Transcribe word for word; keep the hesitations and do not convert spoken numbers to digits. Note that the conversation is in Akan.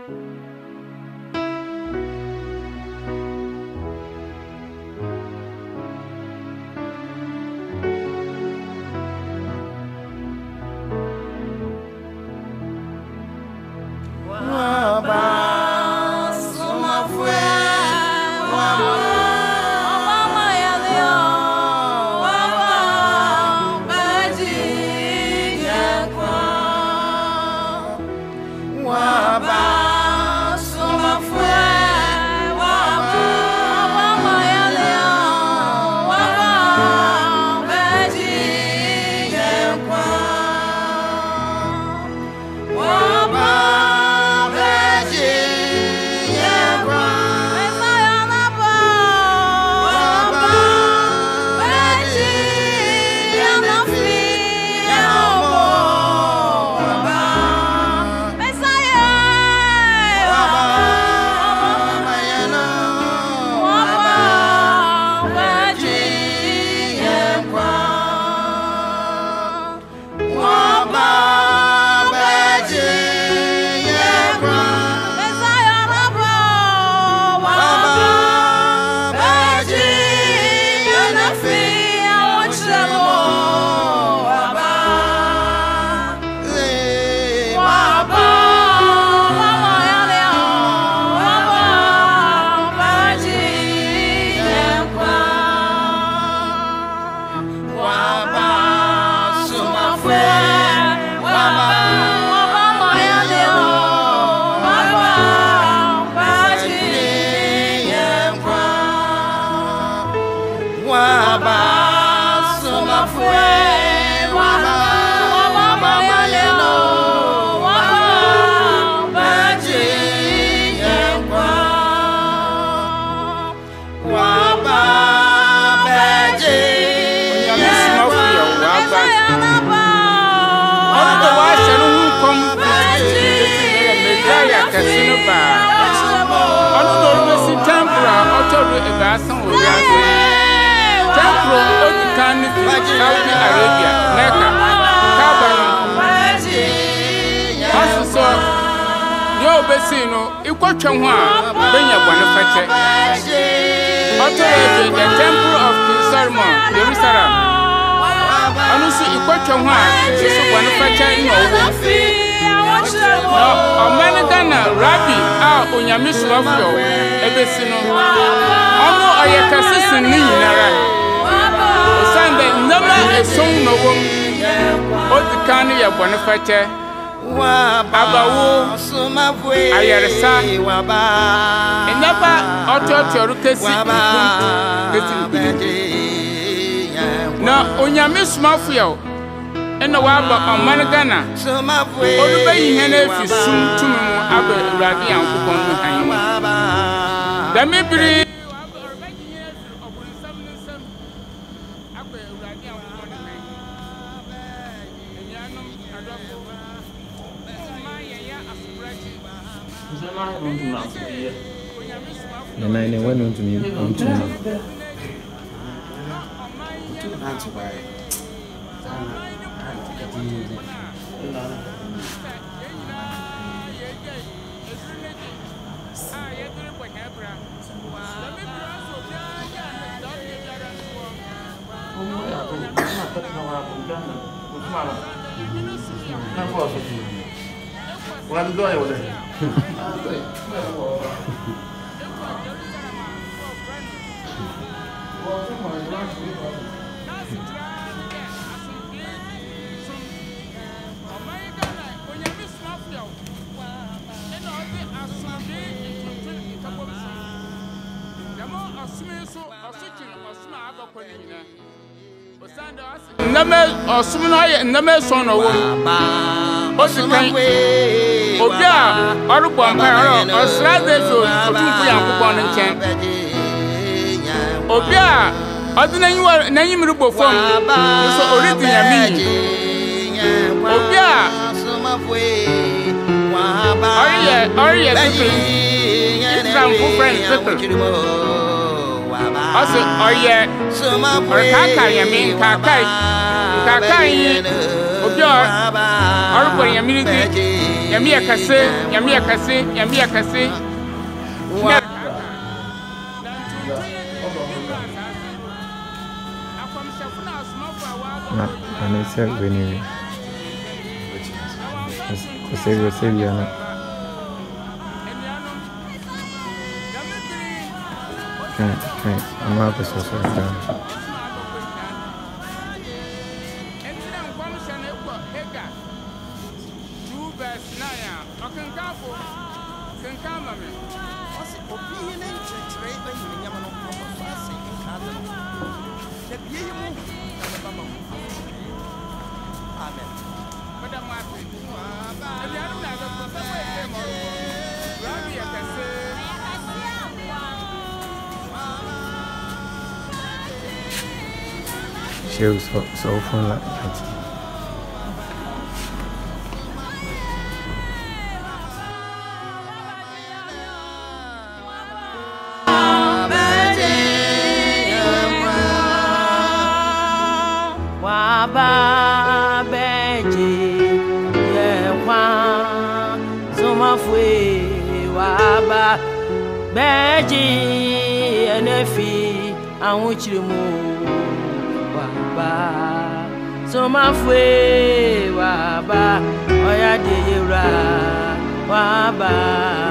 Saudi Arabia, Mecca, Kaaba. Also, yo besino, ikwatwa ho a benya bwana fache. Auto the Temple of King Solomon, Jerusalem. Anusu ikwatwa ho a so bwana fache no wo. No, omani Ghana Rabbi a onyame suafo ebesino. Ono oyekasisi ni nyinara. Osande nama esong no wom odikanu ya bonifache abawo ayaresa enaba ototoru kesi na onyame sumafu ya ena waba omani Ghana odube ihe na efi sum tumi mu aba urade yankopon mu han da mebiri The nine went on to me. On to me. What do I do? Name osumno ye name so no wo osikan obia orubo nkan ro osra de so otunfu yankopon nchen obia odina nanyim rubo fom so oridi yami obia oriye oriye Islam for friends also oye kaka yami kaka kaka yi obi or or yami Yami yakase, yami yakase, yami yakase. Na, ana ise wenyewe. Kusevyo sevyo na. Kan kan ama ko so so down. She was so, so fun like that. Waba beji yewa zoma fwe waba beji enefi awuchirimu waba zoma fwe waba oya de yura waba